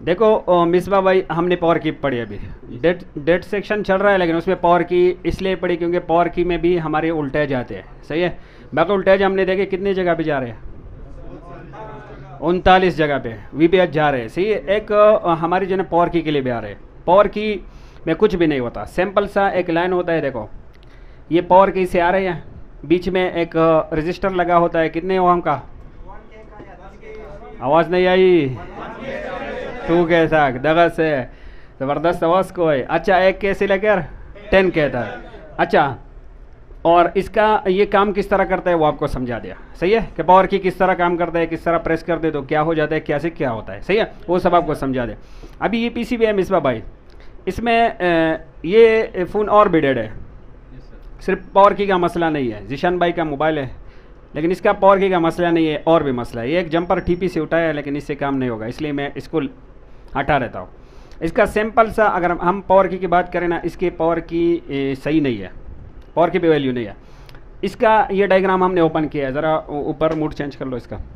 देखो मिसबा भाई, हमने पावर की पढ़ी अभी, डेट सेक्शन चल रहा है, लेकिन उसमें पावर की इसलिए पढ़ी क्योंकि पावर की में भी हमारे उल्टे जाते हैं, सही है। बाकी उल्टे हमने देखे कितनी जगह पे जा रहे हैं, 39 जगह पे वीपीएच जा रहे हैं, सही है। एक हमारी जो है पावर की के लिए भी आ रहे हैं। पावर की में कुछ भी नहीं होता, सिंपल सा एक लाइन होता है। देखो ये पावर की से आ रहे हैं, बीच में एक रजिस्टर लगा होता है, कितने ओम का, आवाज़ नहीं आई, 2 के साथ दगा से ज़बरदस्त आवाज़ को है। अच्छा 1 के से लेकर 10 कहता है। अच्छा, और इसका ये काम किस तरह करता है वो आपको समझा दिया, सही है, कि पावर की किस तरह काम करता है, किस तरह प्रेस कर दे तो क्या हो जाता है, क्या से क्या होता है, सही है, वो सब आपको समझा दे। अभी ये पीसीबी है मिसबा भाई, इसमें ये फ़ोन और भी डेड है, सिर्फ पावर की का मसला नहीं है। जिशान भाई का मोबाइल है, लेकिन इसका पावर की का मसला नहीं है, और भी मसला है। ये एक जंपर टीपी से उठाया है, लेकिन इससे काम नहीं होगा, इसलिए मैं इसको हटा रहता हूँ। इसका सिंपल सा अगर हम पावर की बात करें ना, इसकी पावर की सही नहीं है, पावर की भी वैल्यू नहीं है। इसका ये डायग्राम हमने ओपन किया है, ज़रा ऊपर मूड चेंज कर लो इसका।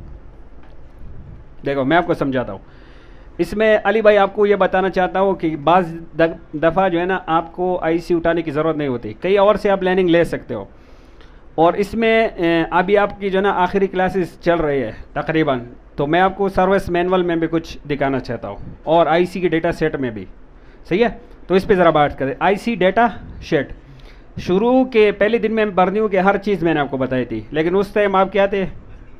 देखो मैं आपको समझाता हूँ। इसमें अली भाई आपको ये बताना चाहता हूँ कि बाज़ दफ़ा जो है ना, आपको आईसी उठाने की ज़रूरत नहीं होती, कहीं और से आप लाइनिंग ले सकते हो। और इसमें अभी आपकी जो है ना आखिरी क्लासेस चल रही है तकरीबन, तो मैं आपको सर्विस मैनुअल में भी कुछ दिखाना चाहता हूँ, और आईसी की डेटा सेट में भी, सही है। तो इस पर ज़रा बात करें। आईसी डेटा सेट शुरू के पहले दिन में भरनी हूँ कि हर चीज़ मैंने आपको बताई थी, लेकिन उस टाइम आप क्या थे,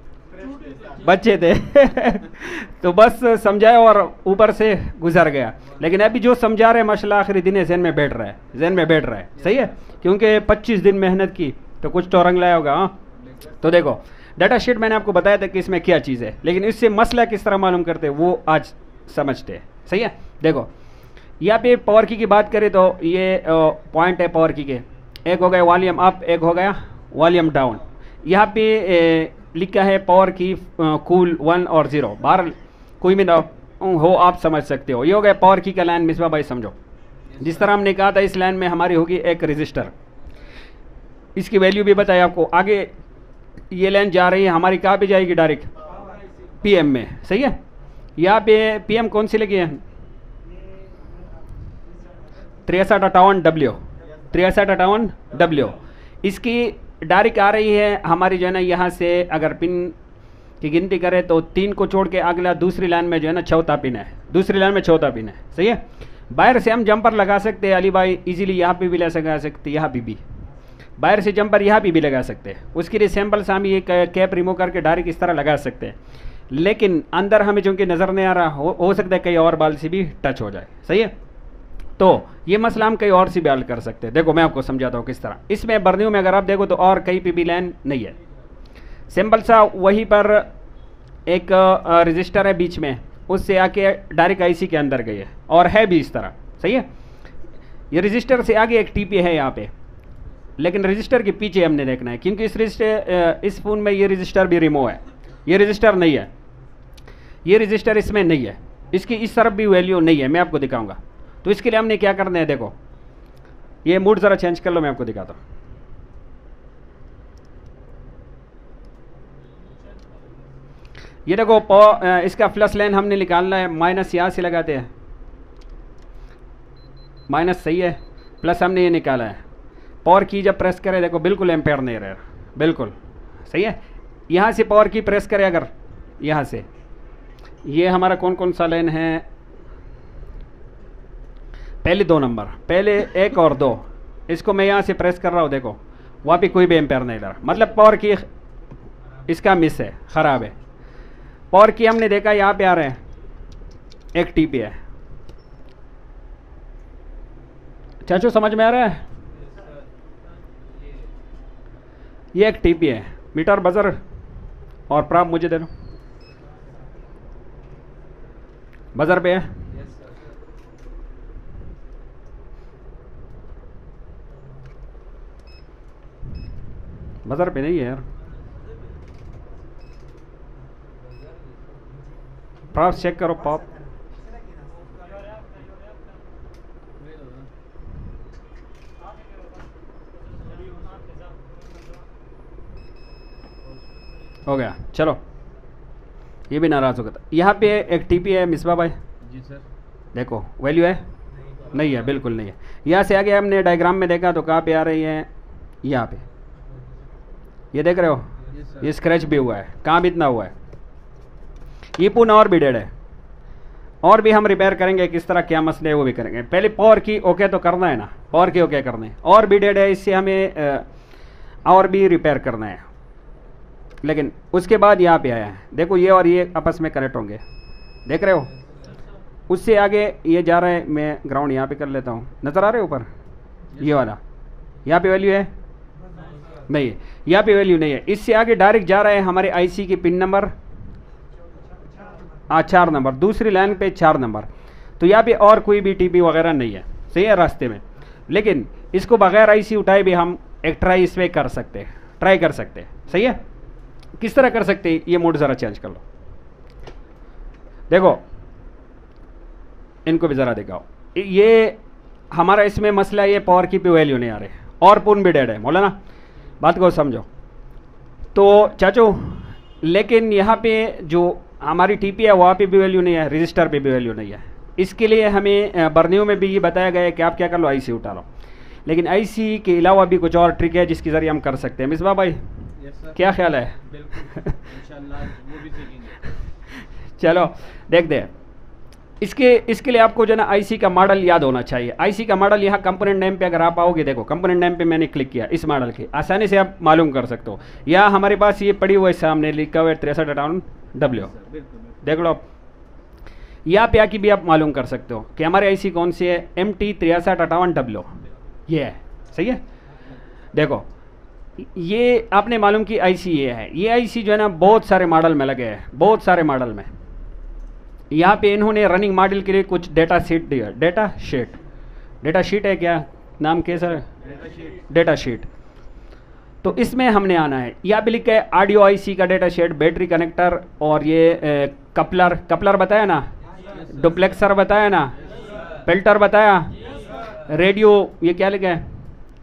बच्चे थे तो बस समझाया और ऊपर से गुजर गया। लेकिन अभी जो समझा रहे हैं माशाल्लाह आखिरी दिन है, जहन में बैठ रहा है, जहन में बैठ रहा है, सही है, क्योंकि 25 दिन मेहनत की तो कुछ तो रंग लाया होगा। हाँ, तो देखो डाटा शीट मैंने आपको बताया था कि इसमें क्या चीज़ है, लेकिन इससे मसला किस तरह मालूम करते हैं वो आज समझते हैं, सही है। देखो यहाँ पे पावर की बात करें तो ये पॉइंट है पावर की के, एक हो गया वॉल्यूम अप, एक हो गया वॉल्यूम डाउन। यहाँ पे लिखा है पावर की कूल 1 और 0, बाहर कोई भी ना हो आप समझ सकते हो। ये हो गया पावर की का लाइन। मिसबा भाई समझो, जिस तरह हमने कहा था इस लाइन में हमारी होगी एक रजिस्टर, इसकी वैल्यू भी बताया आपको। आगे ये लाइन जा रही है हमारी, कहाँ पे जाएगी, डायरेक्ट पीएम में, सही है। यहाँ पे पीएम कौन सी लगी है, 6358W, 6358W। इसकी डायरेक्ट आ रही है हमारी जो है ना, यहाँ से अगर पिन की गिनती करें तो 3 को छोड़ के अगला दूसरी लाइन में जो है ना चौथा पिन है, दूसरी लाइन में चौथा पिन है, सही है। बाहर से हम जंपर लगा सकते हैं अली भाई, इजीली यहाँ पे भी लगा सकते हैं, यहाँ भी बाहर से जंपर यहाँ भी लगा सकते हैं। उसके लिए सैम्पल से हम ये कैप रिमूव करके डायरेक्ट इस तरह लगा सकते हैं, लेकिन अंदर हमें चूँकि नज़र नहीं आ रहा, हो सकता है कहीं और बाल से भी टच हो जाए, सही है। तो ये मसला हम कहीं और से भी हल कर सकते हैं। देखो मैं आपको समझाता हूँ किस तरह। इसमें बर्नियों में अगर आप देखो तो और कहीं पे भी लाइन नहीं है, सिंपल सा वहीं पर एक रजिस्टर है बीच में, उससे आके डायरेक्ट आईसी के अंदर गई है, और है भी इस तरह, सही है। ये रजिस्टर से आगे एक टीपी है यहाँ पे, लेकिन रजिस्टर के पीछे हमने देखना है, क्योंकि इस फ़ोन में ये रजिस्टर भी रिमूव है, ये रजिस्टर नहीं है, ये रजिस्टर इसमें नहीं है, इसकी इस तरफ भी वैल्यू नहीं है, मैं आपको दिखाऊंगा। तो इसके लिए हमने क्या करना है, देखो ये मूड ज़रा चेंज कर लो, मैं आपको दिखाता हूँ। ये देखो इसका प्लस लाइन हमने निकालना है, माइनस यहाँ से लगाते हैं, माइनस सही है, प्लस हमने ये निकाला है। पावर की जब प्रेस करें देखो बिल्कुल एम्पेयर नहीं रह रहा, बिल्कुल सही है। यहाँ से पावर की प्रेस करें अगर, यहाँ से ये हमारा कौन कौन सा लाइन है, पहले 2 नंबर, पहले 1 और 2, इसको मैं यहाँ से प्रेस कर रहा हूँ, देखो वहाँ पे कोई भी एम्पेयर नहीं रहा, मतलब पावर की इसका मिस है, ख़राब है। पावर की हमने देखा यहाँ पे आ रहे हैं, एक टीपी है, चाचू समझ में आ रहा है, ये एक टीपी है। मीटर बजर और प्राप मुझे दे दो, बजर पे है, बजर पे नहीं है यार, प्राप चेक करो, पॉप हो गया। चलो ये भी नाराज़ हो गया था। यहाँ पे एक टीपी है मिसबा भाई, जी सर। देखो वैल्यू है, नहीं है, बिल्कुल नहीं है। यहाँ से आगे हमने डायग्राम में देखा तो कहाँ पे आ रही है, यहाँ पे, ये देख रहे हो, ये स्क्रैच भी हुआ है, कहाँ भी इतना हुआ है, ये पुनः और भी डेड है। और भी हम रिपेयर करेंगे, किस तरह क्या मसले है वो भी करेंगे। पहले पावर की ओके तो करना है ना, पावर की ओके करना है। और भी डेड है, इससे हमें और भी रिपेयर करना है। लेकिन उसके बाद यहाँ पे आया है, देखो ये और ये आपस में कनेक्ट होंगे, देख रहे हो। उससे आगे ये जा रहा है, मैं ग्राउंड यहाँ पे कर लेता हूँ, नज़र आ रहे हो ऊपर, ये वाला, यहाँ पे वैल्यू है नहीं है, यहाँ पे वैल्यू नहीं है। इससे आगे डायरेक्ट जा रहा है हमारे आईसी की पिन नंबर 4 नंबर, दूसरी लाइन पे 4 नंबर। तो यहाँ पे और कोई भी टीपी वगैरह नहीं है, सही है रास्ते में। लेकिन इसको बगैर आईसी उठाए भी हम एक ट्राई इसमें कर सकते हैं, ट्राई कर सकते हैं, सही है। किस तरह कर सकते हैं, ये मोड ज़रा चेंज कर लो। देखो इनको भी ज़रा दिखाओ, ये हमारा इसमें मसला, ये पावर की पे वैल्यू नहीं आ रही और पुन भी डेड है। मौलाना बात को समझो तो चाचू, लेकिन यहाँ पे जो हमारी टीपी है वहाँ पे भी वैल्यू नहीं है, रजिस्टर पे भी वैल्यू नहीं है। इसके लिए हमें बर्नियों में भी ये बताया गया है कि आप क्या कर लो, आईसी उठा लो। लेकिन आईसी के अलावा भी कुछ और ट्रिक है जिसके ज़रिए हम कर सकते हैं। मिसबा भाई क्या ख्याल है? बिल्कुल इंशाल्लाह वो भी सीखेंगे। चलो देख दे। इसके लिए आपको जो ना आईसी का मॉडल याद होना चाहिए। आईसी का मॉडल यहाँ कंपोनेंट नेम पे अगर आप आओगे, देखो कंपोनेंट नेम पे मैंने क्लिक किया, इस मॉडल के आसानी से आप मालूम कर सकते हो। यहाँ हमारे पास ये पड़ी हुई है सामने, लिखा हुआ है 6358W, देख लो। यहाँ पे आके भी आप मालूम कर सकते हो कि हमारे आईसी कौन सी है, MT 6358W, ये है, सही है। देखो ये आपने मालूम की आईसी ये है। ये आईसी जो है ना बहुत सारे मॉडल में लगे हैं, बहुत सारे मॉडल में। यहाँ पे इन्होंने रनिंग मॉडल के लिए कुछ डेटा शीट दिया, डेटा शीट है क्या नाम, कैसा है, डेटा शीट। तो इसमें हमने आना है, यहाँ पे लिखा है ऑडियो आईसी का डेटा शीट, बैटरी कनेक्टर, और ये कपलर बताया ना, डुप्लेक्सर बताया ना, फिल्टर बताया, रेडियो ये क्या लिखा है,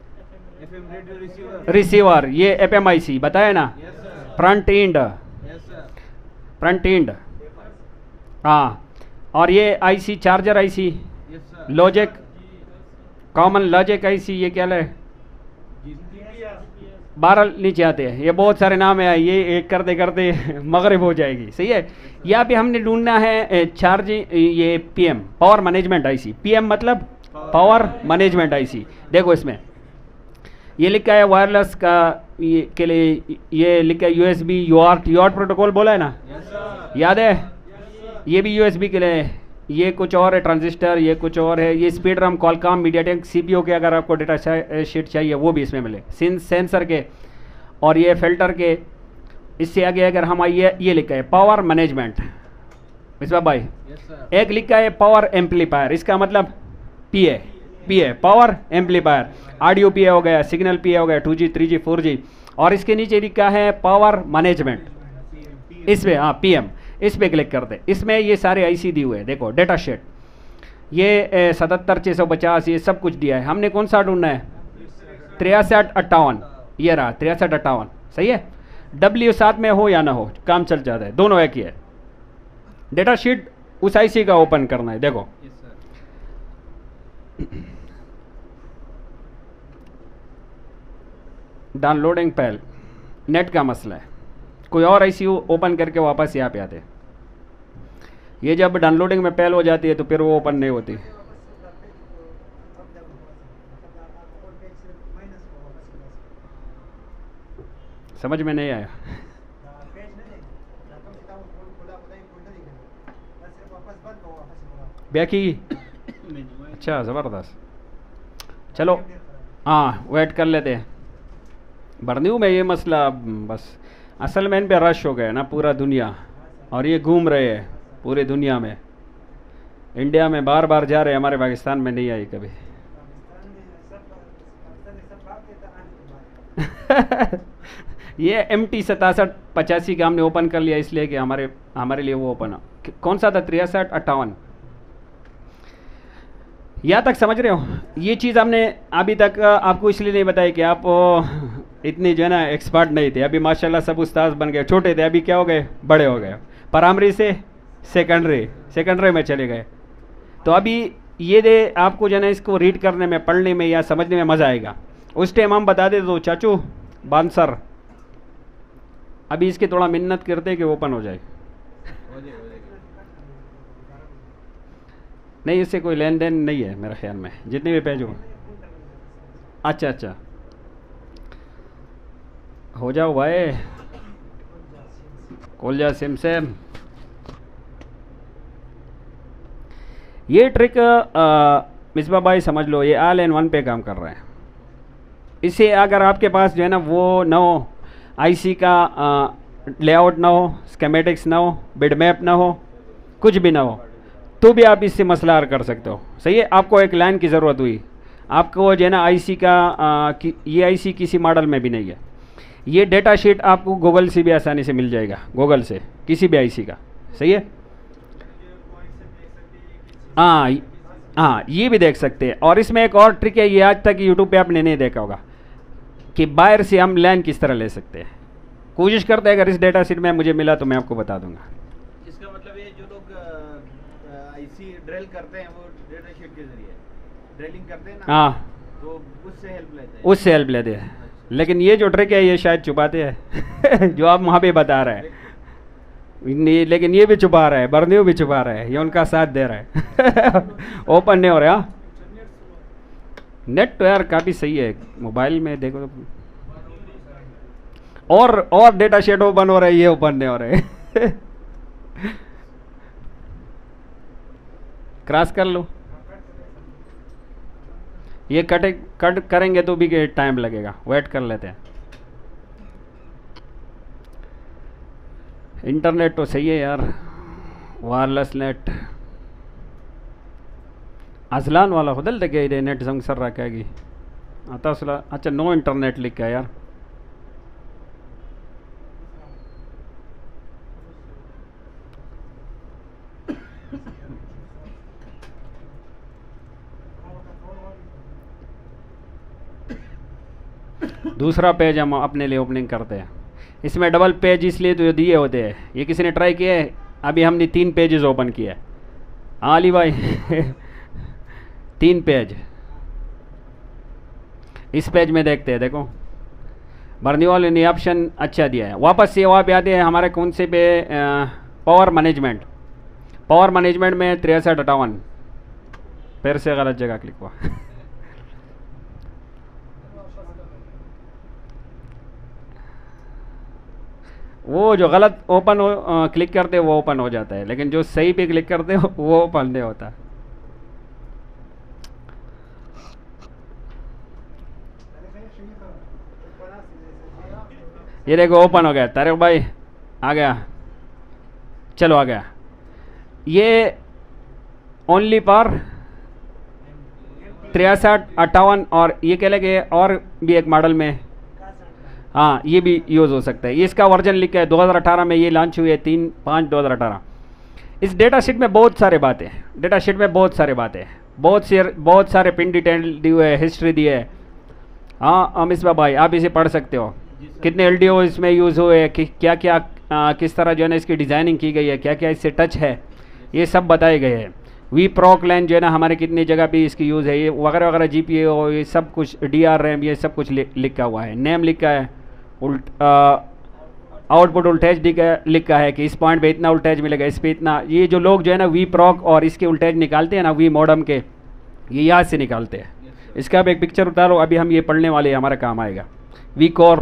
रिसीवर, ये FM IC बताया ना, फ्रंट एंड, हाँ, और ये IC charger IC, logic, common logic IC, ये क्या है, 12 नीचे आते हैं, ये बहुत सारे नाम है, ये एक करते करते मगरिब हो जाएगी, सही है। यहाँ पे हमने ढूंढना है चार्जिंग, ये PM power management IC, PM मतलब पावर मैनेजमेंट आईसी। देखो इसमें ये लिखा है वायरलेस का ये के लिए, ये लिखा है USB UART प्रोटोकॉल बोला है ना, याद है, ये भी USB के लिए। ये कुछ और है ट्रांजिस्टर, ये कुछ और है, ये speed RAM Qualcomm MediaTek CPU के अगर आपको डेटा शीट चाहिए वो भी इसमें मिले, सेंसर के, और ये फिल्टर के। इससे आगे अगर हम आइए, ये लिखा है पावर मैनेजमेंट, मिसबा भाई एक लिखा है पावर एम्पलीफायर, इसका मतलब PA power amplifier, audio PA हो गया, सिग्नल PA हो गया, 2G 3G 4G, और इसके नीचे लिखा है पावर मैनेजमेंट, इसमें हाँ PM, इस पे क्लिक कर दे। इसमें ये सारे आईसी दिए हुए हैं, देखो डेटा शीट, ये 77650 ये सब कुछ दिया है। हमने कौन सा ढूंढना है, 6358, ये रहा 6358, सही है। W साथ में हो या ना हो काम चल जाता है, दोनों एक ही है। डेटा शीट उस आईसी का ओपन करना है, देखो डाउनलोडिंग पहल, नेट का मसला है, कोई और आईसी ओपन करके वापस यहाँ पे आते। ये जब डाउनलोडिंग में पहल हो जाती है तो फिर वो ओपन नहीं होती। समझ में नहीं आया? बैकी, अच्छा ज़बरदस्त, चलो हाँ वेट कर लेते हैं। बर्नियों में ये मसला, बस असल में इन पे रश हो गया ना पूरा दुनिया, और ये घूम रहे हैं पूरी दुनिया में। इंडिया में बार बार जा रहे हैं, हमारे पाकिस्तान में नहीं आई कभी। ये MT 6785 का हमने ओपन कर लिया इसलिए कि हमारे लिए वो ओपन है। कौन सा था, 6358, यहाँ तक समझ रहे हो? ये चीज़ हमने अभी तक आपको इसलिए नहीं बताई कि आप इतनी जो है ना एक्सपर्ट नहीं थे। अभी माशाल्लाह सब उस्ताद बन गए, छोटे थे अभी क्या हो गए, बड़े हो गए। प्राइमरी से सेकेंडरी में चले गए, तो अभी ये दे आपको जो है ना इसको रीड करने में, पढ़ने में या समझने में मज़ा आएगा। उस टाइम हम बता दे तो चाचू बांसर, अभी इसकी थोड़ा मिन्नत करते कि ओपन हो जाए। नहीं, इससे कोई लेन देन नहीं है मेरे ख्याल में, जितने भी पेज हो। अच्छा अच्छा, हो जाओ भाई, खोल जा सिम से। ये ट्रिक मिसबा भाई समझ लो, ये ऑल इन वन पे काम कर रहा है। इसे अगर आपके पास जो है ना वो ना हो, आईसी का लेआउट ना हो, स्कीमेटिक्स ना हो, बिड मैप ना हो, कुछ भी ना हो, तो भी आप इससे मसला हल कर सकते हो। सही है, आपको एक लाइन की ज़रूरत हुई, आपको जो है ना आईसी का ये आईसी किसी मॉडल में भी नहीं है। ये डेटा शीट आपको गूगल से भी आसानी से मिल जाएगा, गूगल से किसी भी आईसी का। सही है, हाँ हाँ, ये भी देख सकते हैं। और इसमें एक और ट्रिक है, ये आज तक यूट्यूब पे आपने नहीं देखा होगा, कि बाहर से हम लाइन किस तरह ले सकते हैं। कोशिश करते हैं, अगर इस डेटा शीट में मुझे मिला तो मैं आपको बता दूंगा। इसका मतलब ये जो लोग आईसी ड्रिल करते हैं वो डेटा शीट के जरिए ड्रिलिंग करते हैं ना, हाँ, तो उससे हेल्प लेते हैं। उससे हेल्प लेते हैं, लेकिन ये जो ट्रिक है ये शायद छुपाते हैं जो आप वहाँ पे बता रहे हैं, लेकिन ये भी छुपा रहा है, बर्नियो भी छुपा रहा है, ये उनका साथ दे रहा है ओपन नहीं हो रहा। नेट तो यार काफ़ी सही है, मोबाइल में देखो तो और डेटा शीट ओपन हो रहा है, ये ओपन नहीं हो रहा है क्रॉस कर लो, ये कट करेंगे तो भी टाइम लगेगा, वेट कर लेते हैं। इंटरनेट तो सही है यार, वायरलेस नेट अजलान वाला खुदल तक ಇದೆ नेट संग रखेगी आता असला। अच्छा, नो इंटरनेट लिखा है यार, दूसरा पेज हम अपने लिए ओपनिंग करते हैं। इसमें डबल पेज इसलिए तो दिए होते हैं, ये किसी ने ट्राई किया है, अभी हमने 3 पेजेस ओपन किए। हाँ अली भाई 3 पेज इस पेज में देखते हैं, देखो बर्निवाल ने ऑप्शन अच्छा दिया है। वापस से वहाँ पे आते हैं हमारे कौन से पे, पावर मैनेजमेंट। पावर मैनेजमेंट में 6358, फिर से गलत जगह क्लिक हुआ वो जो गलत ओपन हो क्लिक करते हो वो ओपन हो जाता है, लेकिन जो सही पे क्लिक करते हो वो ओपन नहीं होता। ये देखो ओपन हो गया, तारिक भाई आ गया, चलो आ गया। ये ओनली पर 6358 और ये कह लगे और भी एक मॉडल में, हाँ ये भी यूज़ हो सकता है। ये इसका वर्जन लिखा है 2018 में, ये लॉन्च हुई है 3/5/2018। इस डेटा शीट में बहुत सारे बातें, डेटा शीट में बहुत सारे बातें, बहुत सारे पिन डिटेल दी हुए है, हिस्ट्री दी है। हाँ अमित भाई आप इसे पढ़ सकते हो, कितने एलडीओ इसमें यूज़ हुए, कि क्या क्या किस तरह जो है ना इसकी डिज़ाइनिंग की गई है, क्या क्या इससे टच है, ये सब बताए गए हैं। वी प्रोक लाइन जो है ना हमारे कितनी जगह पे इसकी यूज़ है, ये वगैरह वगैरह, GPU ये सब कुछ, DR रैम, ये सब कुछ लिखा हुआ है। नेम लिखा है, आउटपुट वोल्टेज लिखा है कि इस पॉइंट पे इतना वोल्टेज मिलेगा, इस पे इतना। ये जो लोग जो है ना वी प्रॉक और इसके वोल्टेज निकालते हैं ना, वी मॉडम के, ये याद से निकालते हैं। इसका आप एक पिक्चर उतारो, अभी हम ये पढ़ने वाले हमारा काम आएगा। वी कोर,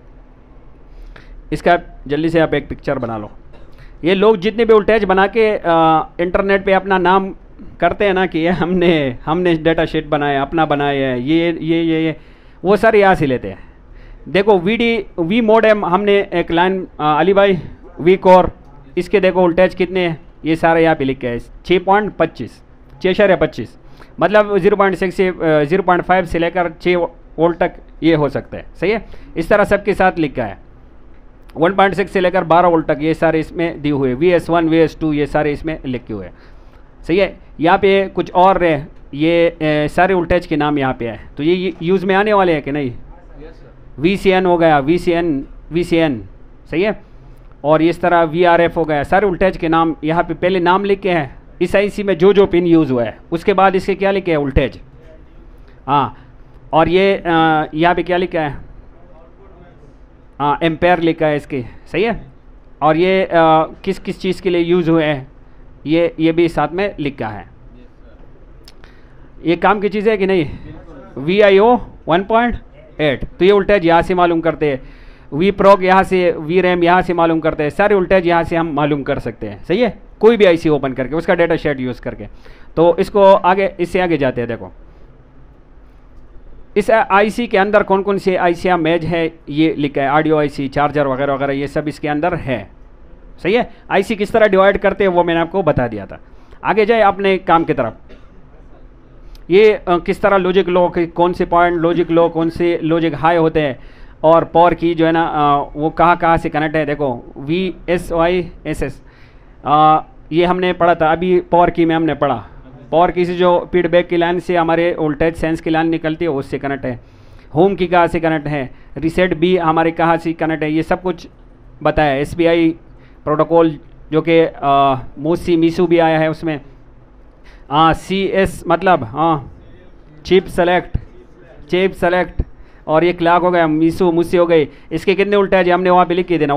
इसका जल्दी से आप एक पिक्चर बना लो। ये लोग जितने भी वोल्टेज बना के इंटरनेट पे अपना नाम करते हैं ना कि ये हमने डेटा शीट बनाया, अपना बनाया है, ये वो सारे यहाँ से लेते हैं। देखो वी मॉडेम हमने एक लाइन अली भाई, वी कोर, इसके देखो वोल्टेज कितने हैं, ये सारे यहाँ पे लिखे हैं 6.25, 6.25, मतलब 0.6 से 0.5 से लेकर 6 वोल्ट तक ये हो सकता है। सही है, इस तरह सबके साथ लिखा है। 1.6 से लेकर 12 वोल्ट तक ये सारे इसमें दिए हुए, VS1 VS2 ये सारे इसमें लिखे हुए हैं। सही है, यहाँ पे कुछ और है, ये सारे वोल्टेज के नाम यहाँ पे है, तो ये यूज़ में आने वाले हैं कि नहीं। VCN हो गया, VCN सही है, और इस तरह VRF हो गया, सारे वोल्टेज के नाम यहाँ पे पहले नाम लिखे हैं, इस आईसी में जो जो पिन यूज़ हुआ है, उसके बाद इसके क्या लिखे है, वोल्टेज। हाँ, और ये यहाँ पे क्या लिखा है, हाँ एम्पेयर लिखा है इसके, सही है। और ये किस किस चीज़ के लिए यूज़ हुए हैं, ये भी साथ में लिखा है। ये काम की चीज़ है कि नहीं। VIO 1.8, तो ये वोल्टेज यहाँ से मालूम करते हैं, वी प्रोग यहाँ से, वी रैम यहाँ से मालूम करते हैं, सारे वोल्टेज यहाँ से हम मालूम कर सकते हैं, सही है, कोई भी आईसी ओपन करके उसका डेटा शीट यूज़ करके। तो इसको आगे, इससे आगे जाते हैं। देखो इस आईसी के अंदर कौन कौन सी आईसियाँ मैच है, ये लिखा है, ऑडियो आईसी, चार्जर वगैरह वगैरह, ये सब इसके अंदर है, सही है। आईसी किस तरह डिवाइड करते हैं वो मैंने आपको बता दिया था। आगे जाए अपने काम की तरफ। ये किस तरह लॉजिक लो, कौन से पॉइंट लॉजिक लो, कौन से लॉजिक हाई होते हैं, और पावर की जो है ना वो कहाँ कहाँ से कनेक्ट है। देखो VSYSS ये हमने पढ़ा था, अभी पावर की में हमने पढ़ा। पावर की से जो फीडबैक की लाइन से हमारे वोल्टेज सेंस की लाइन निकलती है उससे कनेक्ट है। होम की कहाँ से कनेक्ट है, रीसेट भी हमारे कहाँ से कनेक्ट है, ये सब कुछ बताया। SPI प्रोटोकॉल जो कि मूसी मीसू भी आया है उसमें। CS मतलब चिप सेलेक्ट, और ये क्लॉक हो गया, मीसू मूसी हो गई। इसके कितने वोल्टेज हमने वहाँ पे लिख के देना,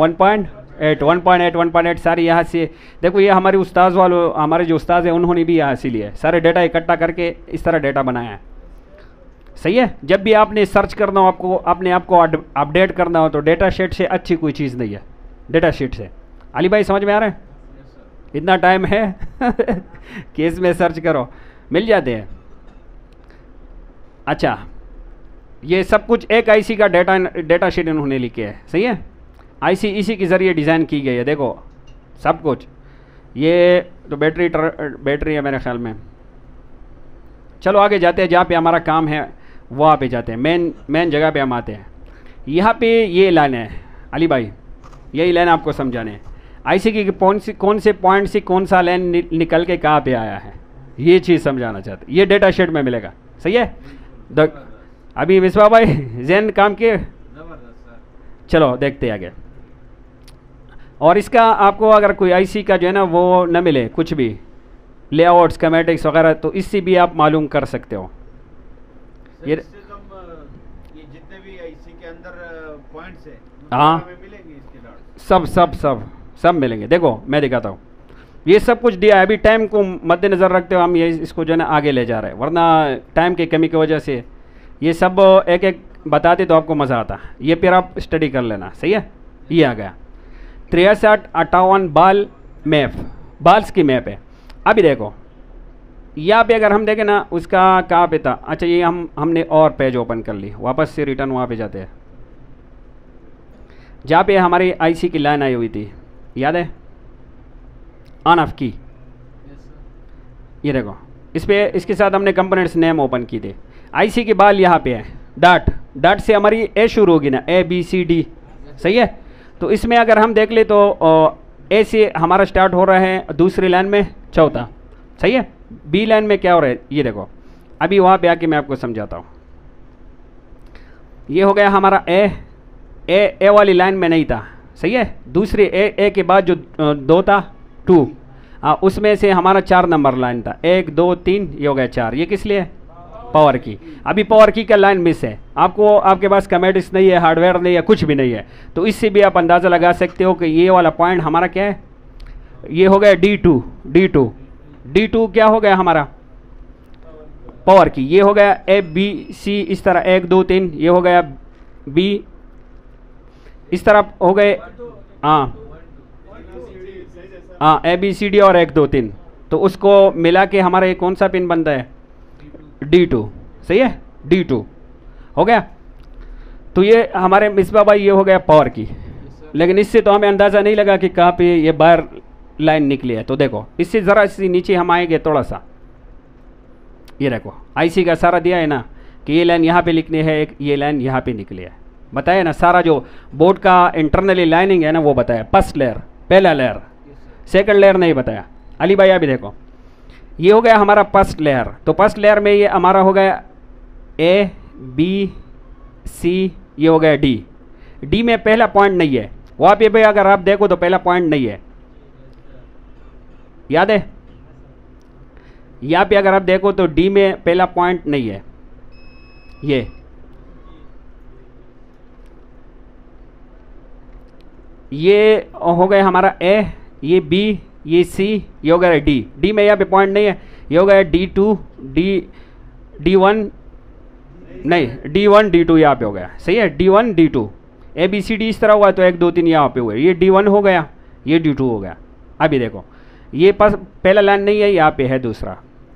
1.8 सारी यहाँ से। देखो ये हमारे उस्ताद वालों, हमारे जो उस्ताद हैं उन्होंने भी यहाँ से लिए सारे डेटा इकट्ठा करके इस तरह डेटा बनाया है, सही है। जब भी आपने सर्च करना हो, आपको अपने आप को अपडेट करना हो, तो डेटा शीट से अच्छी कोई चीज़ नहीं है, डेटा शीट से। अली भाई समझ में आ रहा है, इतना टाइम है कि इसमें सर्च करो, मिल जाते हैं। अच्छा, ये सब कुछ एक आईसी का डेटा शीट इन्होंने लिखे है, सही है। आईसी इसी के ज़रिए डिज़ाइन की गई है, देखो सब कुछ। ये तो बैटरी है मेरे ख्याल में। चलो आगे जाते हैं, जहाँ पे हमारा काम है वहाँ पे जाते हैं, मेन जगह पे हम आते हैं। यहाँ पे ये लाइन है अली भाई, यही लाइन आपको समझाने है। आईसी की कौन से पॉइंट से कौन सा लाइन निकल के कहाँ पे आया है, ये चीज़ समझाना चाहते। ये डेटा शीट में मिलेगा, सही है। अभी मिसबा भाई जैन काम किए, चलो देखते हैं आगे। और इसका आपको अगर कोई आईसी का जो है ना वो न मिले, कुछ भी लेआउट स्कीमेटिक्स वगैरह, तो इससे भी आप मालूम कर सकते हो। ये जितने भी आईसी के अंदर पॉइंट्स हैं, हाँ मिलेंगे इसके सब मिलेंगे। देखो मैं दिखाता हूँ, ये सब कुछ दिया है। अभी टाइम को मद्देनज़र रखते हुए हम ये इसको जो है ना आगे ले जा रहे हैं, वरना टाइम की कमी की वजह से ये सब एक एक बताते तो आपको मज़ा आता। ये फिर आप स्टडी कर लेना, सही है। ये आ गया 6358 बाल्स की मैप है। अभी देखो यहाँ पे अगर हम देखें ना, उसका कहाँ पे था। अच्छा, ये हमने और पेज ओपन कर ली, वापस से रिटर्न वहाँ पे जाते हैं जहाँ पे हमारी आईसी की लाइन आई हुई थी, याद है, ऑन ऑफ की। ये देखो इस पे, इसके साथ हमने कंपोनेंट्स नेम ओपन की थी। आईसी की बाल यहाँ पे है, डॉट से हमारी ए शुरू होगी ना, ABCD, सही है। तो इसमें अगर हम देख ले तो ए से हमारा स्टार्ट हो रहा है, दूसरी लाइन में चौथा, सही है। बी लाइन में क्या हो रहा है, ये देखो। अभी वहाँ पे आके मैं आपको समझाता हूँ। ये हो गया हमारा ए वाली लाइन में नहीं था, सही है। दूसरी ए के बाद जो 2 था 2, उसमें से हमारा 4 नंबर लाइन था, 1 2 3, ये हो गया 4। ये किस लिए, पावर की। अभी पावर की का लाइन मिस है, आपके पास कमेटिक्स नहीं है, हार्डवेयर नहीं है, कुछ भी नहीं है, तो इससे भी आप अंदाज़ा लगा सकते हो कि ये वाला पॉइंट हमारा क्या है। ये हो गया D2 क्या हो गया हमारा, पावर की। ये हो गया ABC, इस तरह 1 2 3, ये हो गया B, इस तरह हो गए ABCD और 1 2 3। तो उसको मिला के हमारा ये कौन सा पिन बनता है, D2, सही है। D2 हो गया। तो ये हमारे मिसबा भाई ये हो गया पावर की। लेकिन इससे तो हमें अंदाज़ा नहीं लगा कि कहाँ पे ये बाहर लाइन निकली है। तो देखो इससे ज़रा सी नीचे हम आएंगे थोड़ा सा, ये देखो आईसी का सारा दिया है ना कि ये लाइन यहाँ पे लिखनी है, एक ये लाइन यहाँ पे निकली है, बताया ना। सारा जो बोर्ड का इंटरनली लाइनिंग है ना वो बताया। फर्स्ट लेयर, पहला लेयर, सेकंड लेयर नहीं बताया। अली भाई अभी देखो, ये हो गया हमारा फर्स्ट लेयर। तो फर्स्ट लेयर में ये हमारा हो गया ABC, ये हो गया D में पहला पॉइंट नहीं है वहाँ पे भाई, अगर आप देखो तो पहला पॉइंट नहीं है, याद है। यहाँ पे अगर आप देखो तो डी में पहला पॉइंट नहीं है, ये हो गया हमारा ए, ये बी, ये सी, ये हो गया डी। डी में यहाँ पे पॉइंट नहीं है, ये हो गया D2, D1 नहीं, D1 D2 यहाँ पे हो गया, सही है, D1 D2, ABCD इस तरह हुआ तो 1 2 3 यहाँ पे हुए, ये D1 हो गया, ये D2 हो गया। अभी देखो ये पास पहला लाइन नहीं है, यहाँ पे है दूसरा।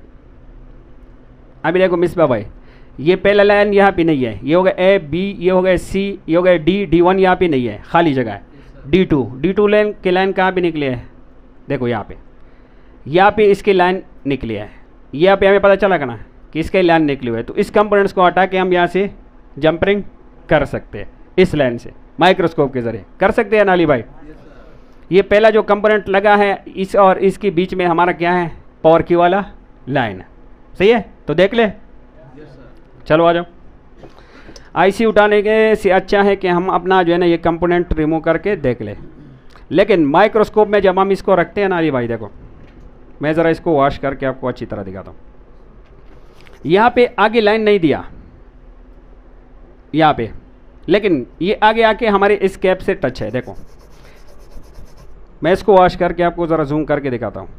अभी देखो मिसबा भाई, ये पहला लाइन यहाँ पे नहीं है, ये हो गया A B, ये हो गया C, ये हो गया D, D1 यहाँ पे नहीं है, खाली जगह है। D2 लाइन के लाइन कहाँ पे निकले है, देखो यहाँ पे इसकी लाइन निकली है, यहाँ पे हमें पता चला ना कि इसके लाइन निकली हुई है। तो इस कंपोनेंट्स को हटा के हम यहाँ से जंपरिंग कर सकते हैं, इस लाइन से माइक्रोस्कोप के ज़रिए कर सकते हैं नाली भाई। ये पहला जो कंपोनेंट लगा है इस और इसके बीच में हमारा क्या है, पावर की वाला लाइन, सही है। तो देख ले, चलो आ जाओ। आईसी उठाने के से अच्छा है कि हम अपना जो है ना ये कंपोनेंट रिमूव करके देख ले। लेकिन माइक्रोस्कोप में जब हम इसको रखते हैं ना अली भाई, देखो मैं ज़रा इसको वॉश करके आपको अच्छी तरह दिखाता हूँ। यहाँ पे आगे लाइन नहीं दिया यहाँ पे, लेकिन ये आगे आके हमारे इस कैप से टच है। देखो मैं इसको वॉश करके आपको ज़रा जूम करके दिखाता हूँ।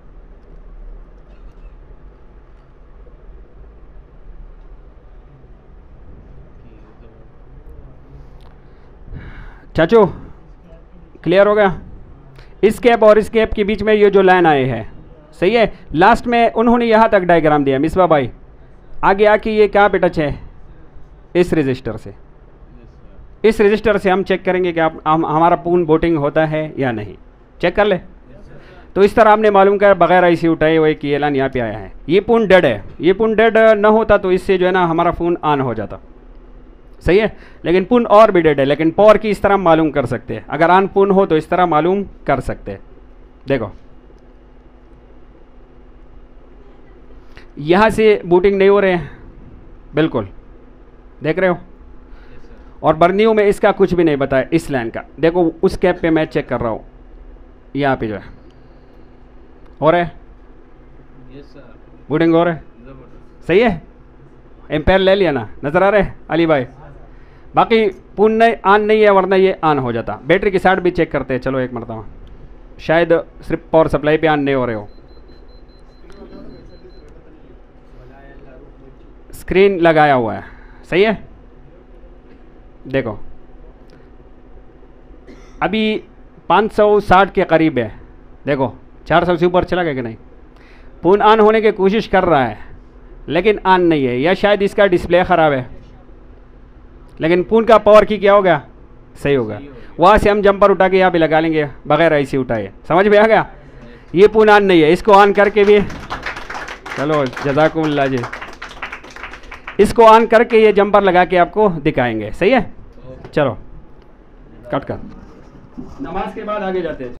चाचू क्लियर हो गया? इस कैप और इस कैप के बीच में ये जो लाइन आए है, सही है। लास्ट में उन्होंने यहाँ तक डायग्राम दिया मिसबा भाई, आगे आके ये क्या पे टच है, इस रजिस्टर से। इस रजिस्टर से हम चेक करेंगे कि हमारा पूर्ण बोटिंग होता है या नहीं, चेक कर ले। तो इस तरह हमने मालूम कर बगैर आईसी उठाए हुए कि ये लाइन यहाँ पे आया है। ये पूर्ण डेड है, ये पूर्ण डेड ना होता तो इससे जो है ना हमारा फ़ोन ऑन हो जाता, सही है। लेकिन पूर्ण और भी डेड है, लेकिन पावर की इस तरह मालूम कर सकते हैं। अगर ऑन पूर्ण हो तो इस तरह मालूम कर सकते हैं। देखो यहाँ से बूटिंग नहीं हो रहे हैं, बिल्कुल देख रहे हो। और बर्नियों में इसका कुछ भी नहीं बताया इस लाइन का। देखो उस कैप पे मैं चेक कर रहा हूँ, यहाँ पे जो है हो रहा है, बूटिंग हो रहा है, सही है। एम्पेयर ले लिया ना, नज़र आ रहा है अली भाई। बाकी पूर्ण ऑन नहीं है, वरना ये ऑन हो जाता। बैटरी की साइड भी चेक करते हैं, चलो एक मरतबा। शायद सिर्फ पावर सप्लाई पे ऑन नहीं हो रहे हो। स्क्रीन लगाया हुआ है, सही है। देखो अभी 560 के करीब है, देखो 400 से ऊपर चला गया कि नहीं। पूर्ण ऑन होने की कोशिश कर रहा है लेकिन ऑन नहीं है, या शायद इसका डिस्प्ले ख़राब है। लेकिन पूर्ण का पावर की क्या होगा, सही होगा। वहाँ से हम जंपर उठा के यहाँ पे लगा लेंगे बगैर आईसी उठाए। समझ में आ गया? ये पूर्ण ऑन नहीं है, इसको ऑन करके भी, चलो जज़ाकुमुल्लाह जी, इसको ऑन करके ये जंपर लगा के आपको दिखाएंगे, सही है। चलो कट कर, नमाज के बाद आगे जाते हैं।